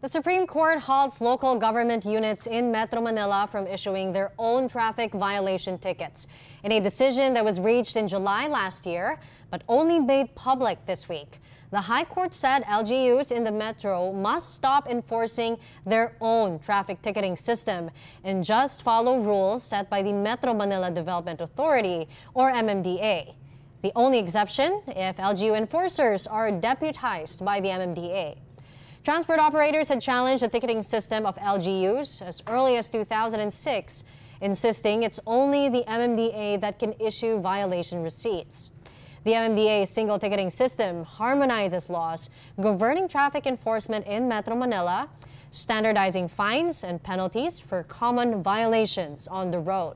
The Supreme Court halts local government units in Metro Manila from issuing their own traffic violation tickets in a decision that was reached in July last year, but only made public this week. The High Court said LGUs in the Metro must stop enforcing their own traffic ticketing system and just follow rules set by the Metro Manila Development Authority, or MMDA. The only exception if LGU enforcers are deputized by the MMDA. Transport operators had challenged the ticketing system of LGUs as early as 2006, insisting it's only the MMDA that can issue violation receipts. The MMDA's single ticketing system harmonizes laws governing traffic enforcement in Metro Manila, standardizing fines and penalties for common violations on the road.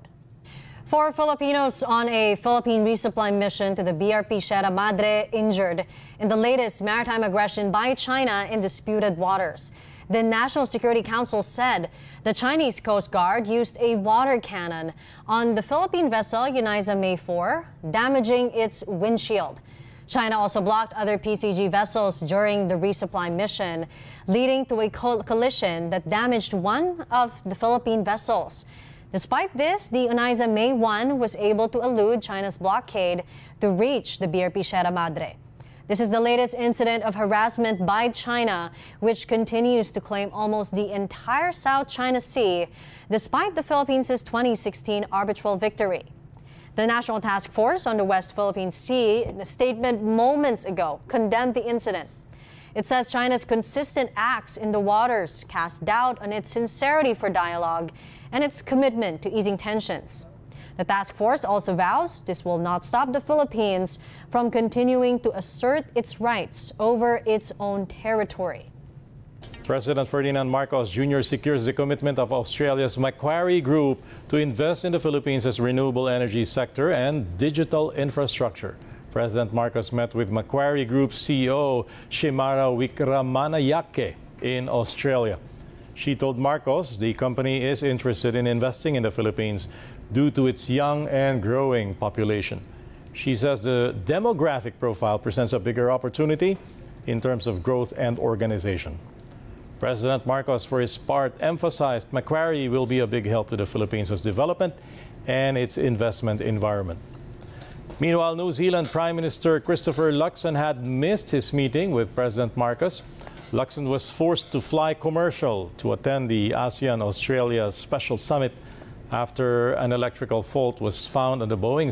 4 Filipinos on a Philippine resupply mission to the BRP Sierra Madre injured in the latest maritime aggression by China in disputed waters. The National Security Council said the Chinese Coast Guard used a water cannon on the Philippine vessel Uniza May 4, damaging its windshield. China also blocked other PCG vessels during the resupply mission, leading to a collision that damaged one of the Philippine vessels. Despite this, the Uniza May 1 was able to elude China's blockade to reach the BRP Sierra Madre. This is the latest incident of harassment by China, which continues to claim almost the entire South China Sea, despite the Philippines' 2016 arbitral victory. The National Task Force on the West Philippine Sea, in a statement moments ago, condemned the incident. It says China's consistent acts in the waters cast doubt on its sincerity for dialogue and its commitment to easing tensions. The task force also vows this will not stop the Philippines from continuing to assert its rights over its own territory. President Ferdinand Marcos Jr. secures the commitment of Australia's Macquarie Group to invest in the Philippines' renewable energy sector and digital infrastructure. President Marcos met with Macquarie Group CEO Shemara Wickramanayake in Australia. She told Marcos the company is interested in investing in the Philippines due to its young and growing population. She says the demographic profile presents a bigger opportunity in terms of growth and organization. President Marcos, for his part, emphasized Macquarie will be a big help to the Philippines' development and its investment environment. Meanwhile, New Zealand Prime Minister Christopher Luxon had missed his meeting with President Marcos. Luxon was forced to fly commercial to attend the ASEAN-Australia Special Summit after an electrical fault was found on the Boeing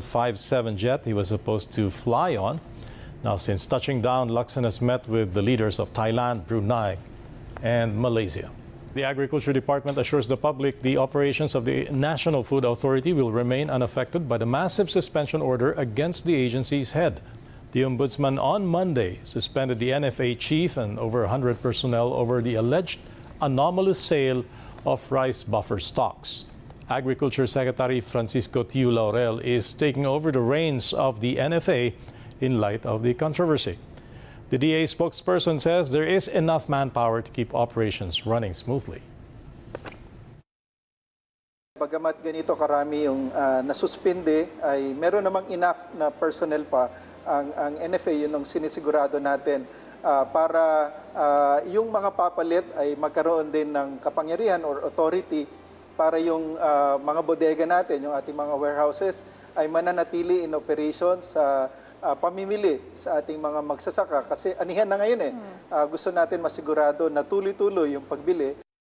757 jet he was supposed to fly on. Now, since touching down, Luxon has met with the leaders of Thailand, Brunei, and Malaysia. The Agriculture Department assures the public the operations of the National Food Authority will remain unaffected by the massive suspension order against the agency's head. The Ombudsman on Monday suspended the NFA chief and over 100 personnel over the alleged anomalous sale of rice buffer stocks. Agriculture Secretary Francisco Tiu Laurel is taking over the reins of the NFA in light of the controversy. The DA spokesperson says there is enough manpower to keep operations running smoothly. Bagamat ganito karami yung nasuspinde, ay meron namang enough na personnel pa ang NFA, yun ang sinisigurado natin para yung mga papalit ay magkaroon din ng kapangyarihan or authority para yung mga bodega natin, yung ating mga warehouses ay mananatili in operation sa pamimili sa ating mga magsasaka. Kasi anihan na ngayon gusto natin masigurado na tuloy-tuloy yung pagbili.